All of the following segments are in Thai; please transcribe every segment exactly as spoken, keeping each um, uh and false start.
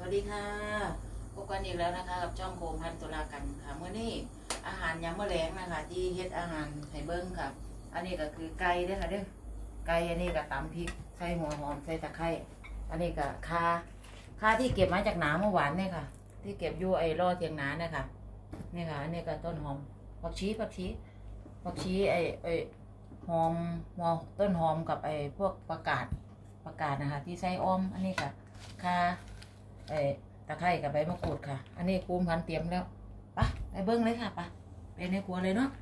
วัสดีค่ะพบกันอีกแล้วนะคะกับช่องโคมพันตุลากันค่ะเมื่อนี้อาหารยำมะแรงนะคะที่เฮ็ดอาหารไข่เบิ้งค่ะอันนี้ก็คือไก่เด้อค่ะเด้อไก่อันนี้ก็ตำพริกใส่หัวหอมใส่ตะไคร้อันนี้ก็คาคาที่เก็บมาจากหนาเมื่อวานเนี่ยค่ะที่เก็บอยู่ไอ้รอเทียงหนาเนี่ยค่ะนี่ค่ะอันนี้ก็ต้นหอมผักชีผักชีผักชีไอ้ไอ้หอมหัวต้นหอมกับไอ้พวกประกาศประกาศนะคะที่ใส่อ้อมอันนี้ค่ะคาไอ้ตะไคร้กับใบมะกรูดค่ะอันนี้คูมพันเตรียมแล้วปะไปเบิ้งเลยค่ะปะไปในครัวเลยเนาะ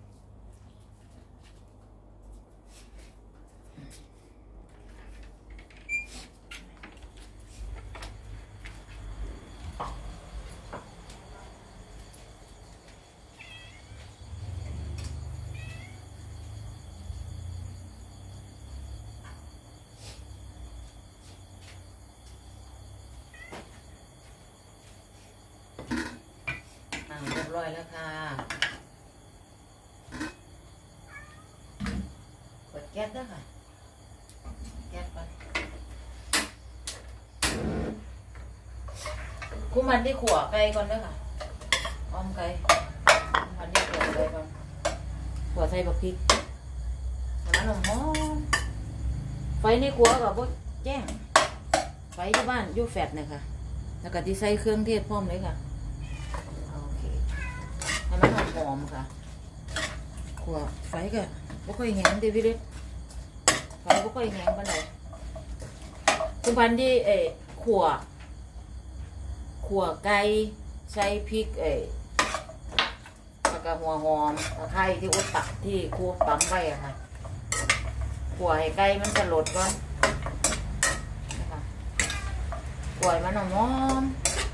เรียบร้อยแล้วค่ะกดแก๊สด้วยค่ะแก๊สไปคุณมันที่ขั่วไก่ก่อนด้วยค่ะอ้อมไก่คุณมันที่ขั่วไก่ก่อนขั่วใส่บักพริกน้ำมันหอมไฟในครัวกับพวกแจ้งไฟที่บ้านยูแฟตเนี่ยค่ะแล้วก็ที่ใส่เครื่องเทศพร้อมเลยค่ะให้มันหอมๆค่ะขั่วไฟก็ไม่ค่อยแห้งเดวิดไฟไม่ค่อยแห้งปานใดคุณพันที่เอ๋ขั่วขั่วไก่ใส่พริกเอ๋แล้วก็หัวหอมตะไคร้ที่อุดตักที่ครัวปั๊มไว้อะค่ะขั่วให้ไก่มันสลดก่อนนะคะขั่วให้มันหอม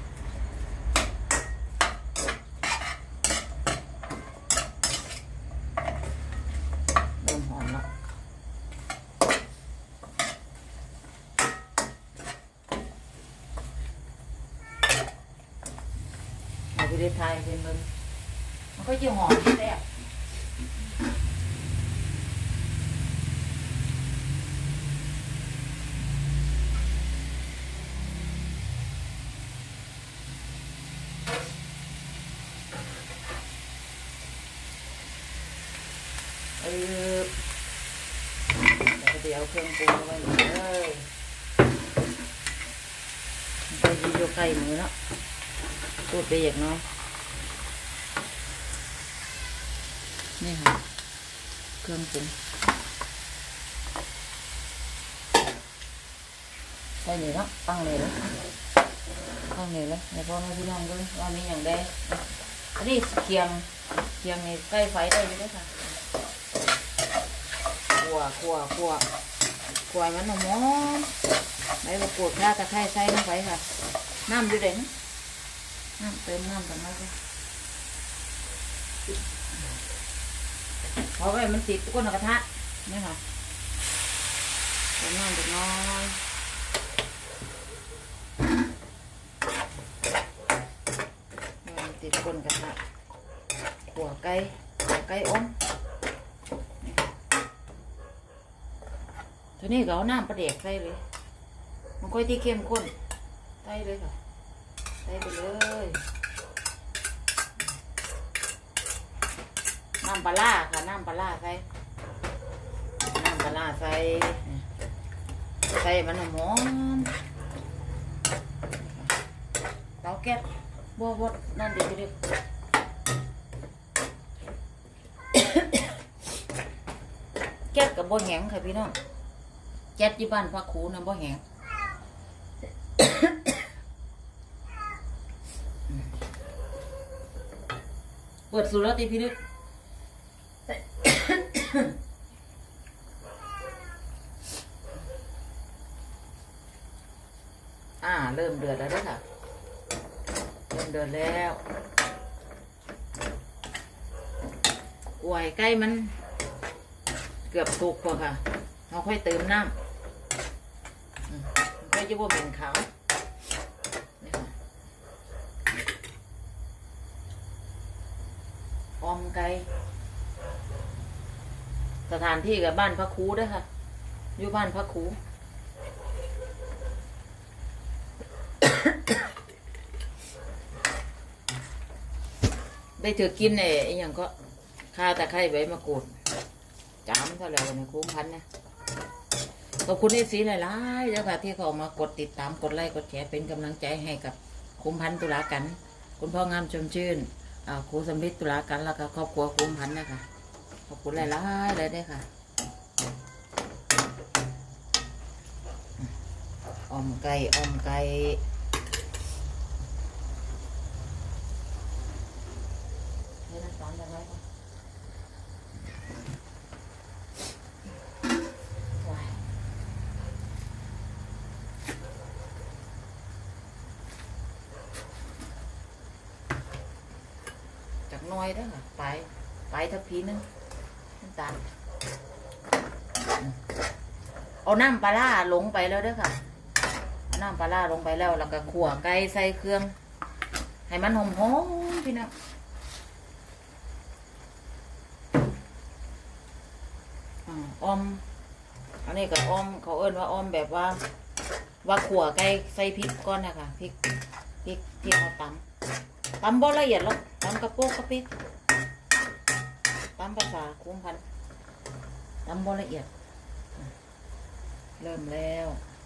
ไปได้ทายเป็นมันมันก็จะหอมแซ่บเออเราจะเอาเครื่องปรุงไว้เลยไปยีโยไก่หมูเนาะพูดไปอย่างเนาะนี่ค่ะเครื่องปรุงใส่นี่เนาะตั้งเลยแล้วตั้งเลยแล้วในพ่อแม่พี่น้องด้วยว่ามีอย่างใดอันนี้เคียงเคียงในใกล้ไฟได้เลยด้วยค่ะขั่วขั่วขั่วขั่วมันหอมใบมะกรูดข่าตะไคร้ใส่ลงไปค่ะน้ำด้วยเด่นน้ำเติมน้ำกันแล้วก็เพราะว่ามันติดก้นกระทะนี่ค่ะเติมน้ำเล็กน้อยมันติดก้นกระทะขั่วไก่ขั่วไก่อ้อมทีนี้ก็เอาน้ำปลาแดกใส่เลยมันค่อยที่เข้มข้นใส่เลยค่ะใส่ไปเลยน้ำปลาค่ะน้ำปลาใส่น้ำปลาใส่ใส่มันหอมเตาแก๊สบัวบดนั่นเดี๋ยวเดี๋ยวแก๊สกับบัวแห้งค่ะพี่น้องแก๊สที่บ้านพักคูนะบัวแห้งเปิดสูตรแล้วตีพี่นึกอ่าเริ่มเดือดแล้วด้วยค่ะเริ่มเดือดแล้วกล้วยใกล้มันเกือบสุกพอค่ะเราค่อยเติมน้ำก็จะว่าเป็นขาวออมไก่สถานที่กับบ้านพระครูด้วยค่ะอยู่บ้านพระครูได้ถือกินไอ้อย่างก็ข้าตะไคร้ใบมะกรูดจามเท่าไหร่เนี่ยคุ้มพันนะขอบคุณที่สีหลายๆแล้วค่ะที่เขามากดติดตามกดไลค์กดแชร์เป็นกำลังใจให้กับคุ้มพันตุลากันคุณพ่องามชมชื่นครูสำริดตุลากันแล้วก็ครอบครัวคุ้มพันนะคะขอบคุณหลายๆเลยได้ค่ะออมไก่ออมไก่ให้น้ำตาลได้ไหมคะจากน้อยđóค่ะไปไปทับพีนึงน้ำตาลเอาน้ำปลาล่าลงไปแล้วเด้อค่ะเอาน้ำปลาล่าลงไปแล้วแล้วก็ขั่วไก่ใส่เครื่องให้มันหอมๆพี่น้องออมอันนี้ก็ออมเขาเอิ้นว่าออมแบบว่าว่าขั่วไก่ใส่พริกก้อนนะคะพริกพริกที่เราตำตำบ่ละเอียดหรอกตำกระโปงกระปิกตำภาษาคุ้มพันตำบ่ละเอียดเริ่มแล้ว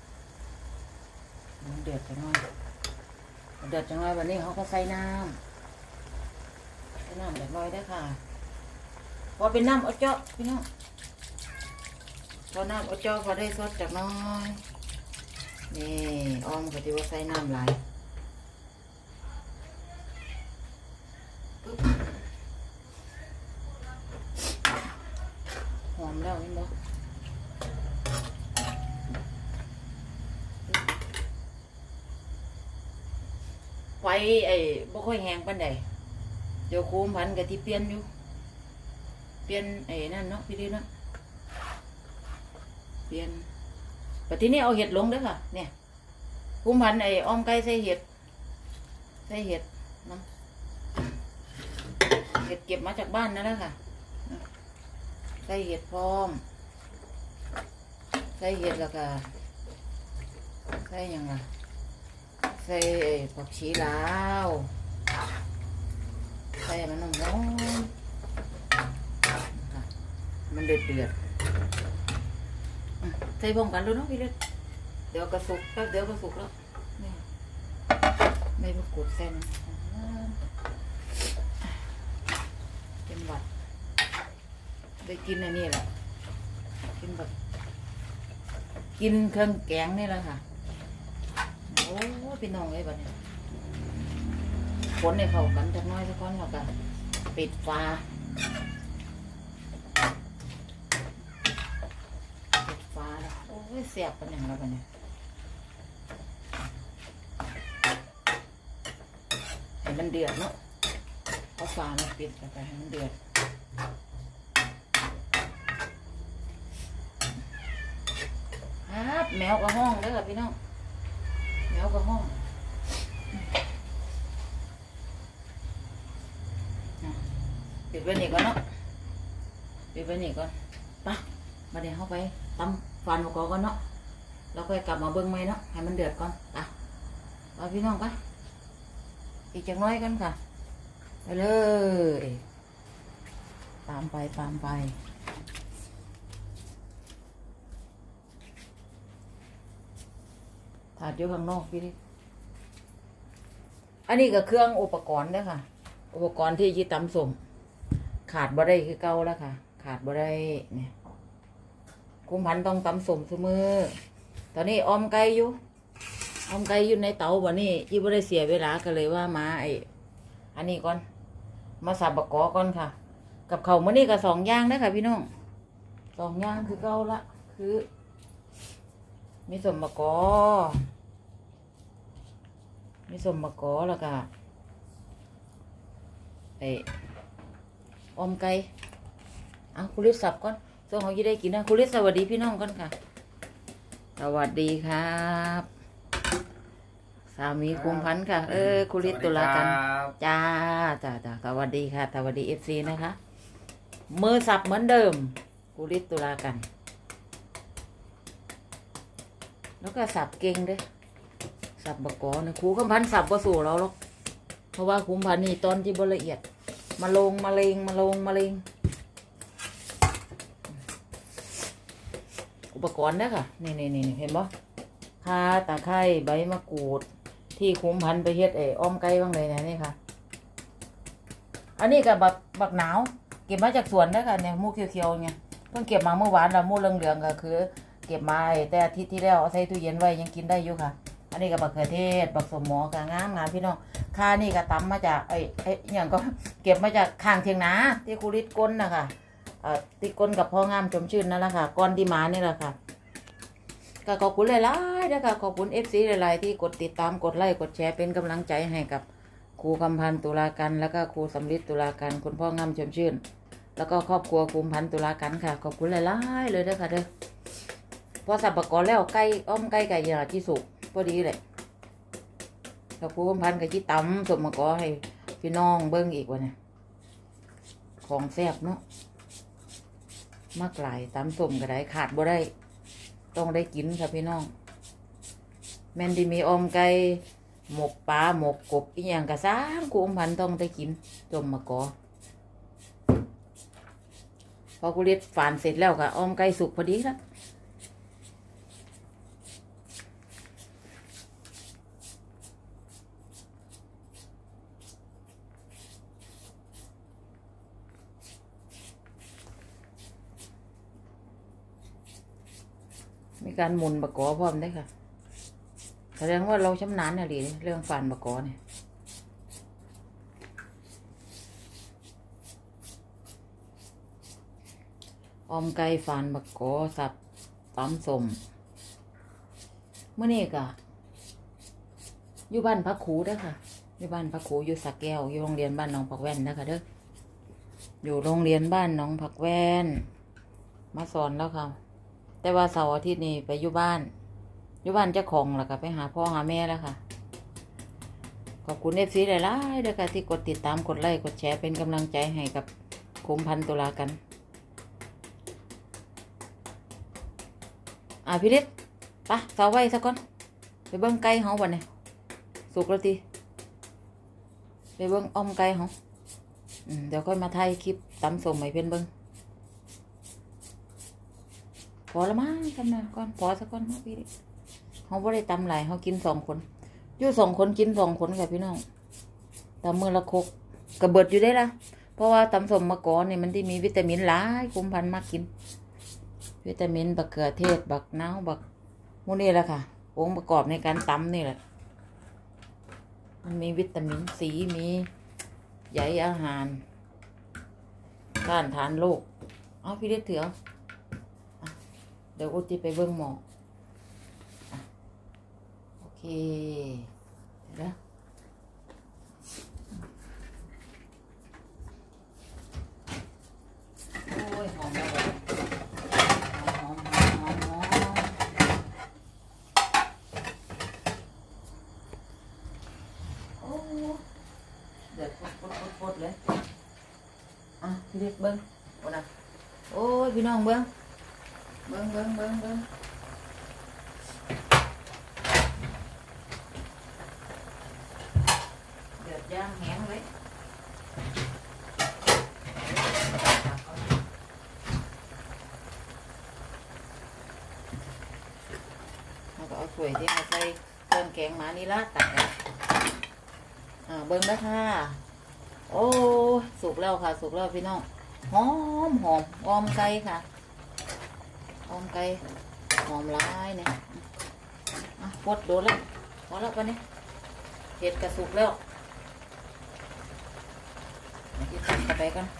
เดือดจังเลยเดือดจังเลยวันนี้เขาก็ใส่น้ำใส่น้ำเดือดลอยได้ค่ะพอเป็นน้ำเอาเจาะพี่น้องพอน้ำเอาเจาะพอได้ซดจากน้อยนี่อ้อมก็ที่ว่าใส่น้ำไหลหอมแล้วนี่บ่ไฟไอ้บ่ค่อยแห้งปานใดเดี๋ยวคุ้มพันกับที่เปลี่ยนอยู่เปลี่ยนไอ้นั่นเนาะพี่ดิเนาะเปลี่ยนแต่ที่นี่เอาเห็ดลงเด้อค่ะเนี่ยคุ้มพันไอ้อ้อมไก่ใส่เห็ดใส่เห็ดน้ำเห็ดเก็บมาจากบ้านนั่นแหละค่ะใส่เห็ดพร้อมใส่เห็ดแล้วก็ใส่ยังไงใส่ผักชีลาวใส่มันน้ำร้อนมันเดือดเดือดใส่พร้อมกันเลยเนาะพี่เล็กเดี๋ยวกระสุกแป๊บเดี๋ยวกระสุกแล้วนี่ไม่มากดเส้นเป็นหวัดได้กินอันนี้แหละกินแบบกินเครื่องแกงนี่แหละค่ะโอ้พี่น้องไอ้บัดนี้คนในเขากันจักน้อยสักคนแล้วก็ปิดฝาปิดฝาแล้วโอ้ยเสียบกันอย่างแล้วบัดนี้ให้มันเดือดเนาะเอาฝามาปิดไปให้มันเดือดครับแมวกับห้องเด้อพี่น้องแมวกับห้องปิดไว้นี่ก่อนเนาะปิดไว้นี่ก่อนปะมาเดี๋ยวเข้าไปตำฟันมะกอกก่อนเนาะแล้วค่อยกลับมาเบิ้งไหมเนาะให้มันเดือดก่อนอ่ะเอาพี่น้องไปอีกจังน้อยกันค่ะไปเลยตามไปตามไปถาดอยู่ข้างนอกพี่ดิอันนี้ก็เครื่องอุปกรณ์ด้วยค่ะอุปกรณ์ที่ยี่ตำส่งขาดบ่ได้คือเก่าแล้วค่ะขาดบ่ได้เนี่ยคุ้มพันต้องตำส่งเสมอตอนนี้ออมไก่อยู่ออมไก่อยู่ในเตาวันนี้ยี่บ่ได้เสียเวลากันเลยว่ามาไออันนี้ก่อนมาสับบักกอก่อนค่ะกับเขาเมื่อนี้ก็สองอย่างนะค่ะพี่น้องสองอย่างคือเก่าละคือมีสมบักกอมีสมบักกอแล้วก็ไอออมไก่อ่ะคุณลิศสับก่อนส่วนเขาจะได้กินนะคุณลิศสวัสดีพี่น้องก่อนค่ะสวัสดีครับสามีคุมพันธ์ค่ะเออคุณลิศตุลากันจ้าจ้าจ้าสวัสดีค่ะสวัสดีเอฟซีนะคะมือสับเหมือนเดิมคุณลิศตุลากันแล้วก็สับเก่งด้วยสับบักกอนะครูคุมพันธ์สับบ่สู่เราหรอกเพราะว่าคุมพันธ์นี่ตอนที่บละเอียดมาลงมาเลงมาลงมาเลงอุปกรณ์นะค่ะนี่นี่นี่เห็นปะข่าตะไคร้ใบมะกรูดที่คุ้มพันไปเฮ็ดไอ้อ้อมไก่บ้างเลยนะนี่ค่ะอันนี้กับบักบักหนาวเก็บมาจากสวนนะค่ะเนี่ยมูเขียวๆเนี่ยเพิ่งเก็บมาเมื่อวานแล้วมูเหลืองๆก็คือเก็บมาแต่อาทิตย์ที่แล้วใส่ตู้เย็นไว้ยังกินได้อยู่ค่ะอันนี้กับบักเขือเทศบักสมหมอกับงามงามพี่น้องข่านี่ก็ตำมาจากไอ้ไอ้อย่างก็เก็บมาจากข้างเทียงนาที่คุริดก้นนะคะเอ่อติก้นกับพ่องามจมชื่นนั่นแหละค่ะก้อนที่มานี่แหละค่ะก็ขอบคุณหลายๆนะคะขอบคุณเอฟซีหลายๆที่กดติดตามกดไลค์กดแชร์เป็นกำลังใจให้กับครูคำพันธ์ตุลาการแล้วก็ครูสำลิดตุลาการคุณพ่องามจมชื่นแล้วก็ครอบครัวครูพันธ์ตุลาการค่ะขอบคุณหลายๆเลยด้วยค่ะเด้อพอสับปะกอบแล้วไก่อ้อมไก่ไก่ยาที่สุกพอดีเลยกับครูคำพันธ์กับที่ตำสมมะกอให้พี่น้องเบิ้งอีกวะเนี่ยของแซ่บเนาะมากหลายตำสมก็ได้ขาดบ่ได้ต้องได้กินค่ะพี่น้องแม่นที่มีอมไก่หมกปลาหมกกบอีกอย่างกระซ้างครูคำพันธ์ต้องได้กินสมมะกอพอกูเรียดฝานเสร็จแล้วค่ะอมไก่สุกพอดีแล้วมีการหมุนบะกอพร้อมได้ค่ะแสดงว่าเราชำนาญอะไรเรื่องฝานบะกอเนี่ยอมไก่ฝานบะกอสับตำสมเมื่อนี้ก็อยู่บ้านพักครูเด้อค่ะอยู่บ้านพักครูอยู่สักแก้วอยู่โรงเรียนบ้านน้องผักแว่นนะคะเด้ออยู่โรงเรียนบ้านน้องผักแว่นมาสอนแล้วค่ะแต่ว่าเสาร์อาทิตย์นี้ไปอยู่บ้านอยู่บ้านเจ้าของแล้วก็ไปหาพ่อหาแม่แล้วค่ะขอบคุณเอฟซีหลายๆด้วยค่ะที่กดติดตามกดไลค์กดแชร์เป็นกำลังใจให้กับครูพันธ์ตุลาการอ่ะพี่ฤทธิ์ปะเสาไว้สักก่อนไปเบิ้งไก่เฮาวันนี้สุกแล้วทีไปเบิ้งอ้อมไก่เฮาอืมเดี๋ยวค่อยมาถ่ายคลิปตำส้มให้เพื่อนเบิ้งพอละมั้งทำมาก่อนพอสักก่อนเนาะพี่เขาไม่ได้ตำหลายเขากินสองคนอยู่สองคนกินสองคนค่ะพี่น้องตำมือละคกกระเบิดอยู่ได้ละเพราะว่าตำส้มมะกอกเนี่ยมันที่มีวิตามินหลายคุ้มพันมากกินวิตามินบักเขือเทศบักน้าวบักพวกนี้แหละค่ะองค์ประกอบในการตำนี่แหละมันมีวิตามินซีมีใยอาหารต้านทานโรคเอาพี่เล็กถือเดี๋ยวอุติไปเบิ้งหมอโอเคเดี๋ยวนะโอ้ยหอมแล้วหอมหอมหอมหอมโอ้เดือดปุดปุดปุดปุดเลยอ่ะพี่เล็กเบิ้งโอ้นะโอ้ยพี่น้องเบิ้งเบิ้งเบิ้งเบิ้งเบิ้งเดือดย่างแห้งเลยแล้วก็เอาถ้วยที่มาใส่เครื่องแกงมานี่ละตักอ่าเบิ้งนะค่ะโอ้สุกแล้วค่ะสุกแล้วพี่น้องหอมหอมออมไก่ค่ะออมไก่หอมร้ายเนี่ยอ่ะพดโดนแล้วพอแล้วกันนี้เห็ดกระสุกแล้วที่ตักเข้าไปกัน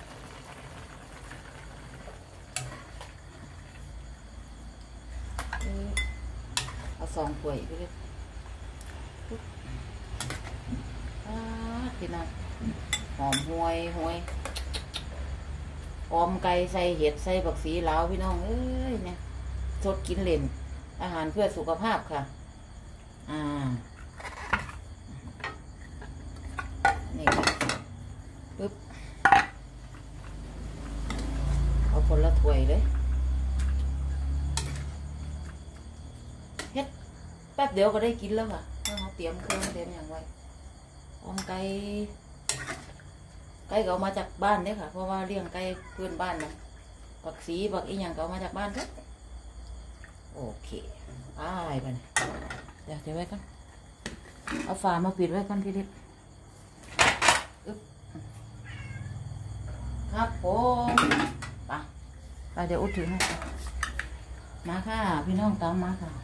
เอาสองถ้วยไปเลยพี่น้องหอมห่วยห่วยออมไก่ใส่เห็ดใส่บักสีลาวพี่น้องเอ้ยเนี่ยสดกินเล่นอาหารเพื่อสุขภาพค่ะอ่านี่ปึ๊บเอาคนละถ้วยเลยเฮ็ดแป๊บเดียวก็ได้กินแล้วค่ะเมื่อเขาเตรียมเครื่องเตรียมอย่างไว้ออมไก่ก่ก็เอามาจากบ้านเนี่ยค่ะเพราะว่าเลี้ยงไก่เพื่อนบ้านนะปักสีปักอีหยังก็เอามาจากบ้านครับโอเคไปไปเดี๋ยวเดี๋ยวไว้กันเอาฝามาปิดไว้กันพี่ดิบครับผมไปไปเดี๋ยวอุดถือให้มาค่ะพี่น้องตามมาค่ะ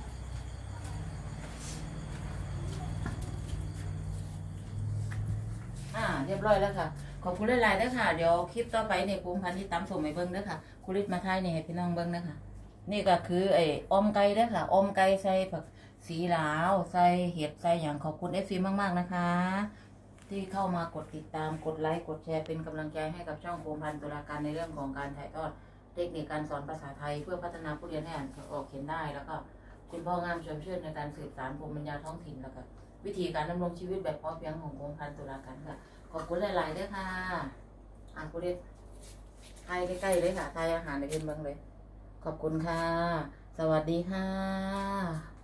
อ่าเรียบร้อยแล้วค่ะขอบคุณหลายๆด้วยค่ะเดี๋ยวคลิปต่อไปในภูมิพันธ์ที่ตามส่งให้เบิ้งด้วยค่ะคุณฤทธิ์มาท้ายนี่ให้พี่น้องเบิ้งนะคะนี่ก็คือไอ้ออมไก่ด้วยค่ะออมไก่ใส่ผักสีลาวใส่เห็ดใส่อย่างขอบคุณเอฟซีมากๆนะคะที่เข้ามากดติดตามกดไลค์กดแชร์เป็นกำลังใจให้กับช่องภูมิพันธ์ตุลาการในเรื่องของการถ่ายทอดเทคนิคการสอนภาษาไทยเพื่อพัฒนาผู้เรียนให้อ่านออกเขียนได้แล้วก็คุณพ่องามชมชื่นในการสืบสานภูมิปัญญาท้องถิ่นแล้วก็วิธีการดำรงชีวิตแบบพอเพียงของภูมิพันธ์ตุลาการค่ะขอบคุณหลายๆด้วยค่ะอ่านผู้เรียนไทยใกล้ๆเลยค่ะไทยอาหารในเพื่อนเมืองเลยขอบคุณค่ะสวัสดีค่ะ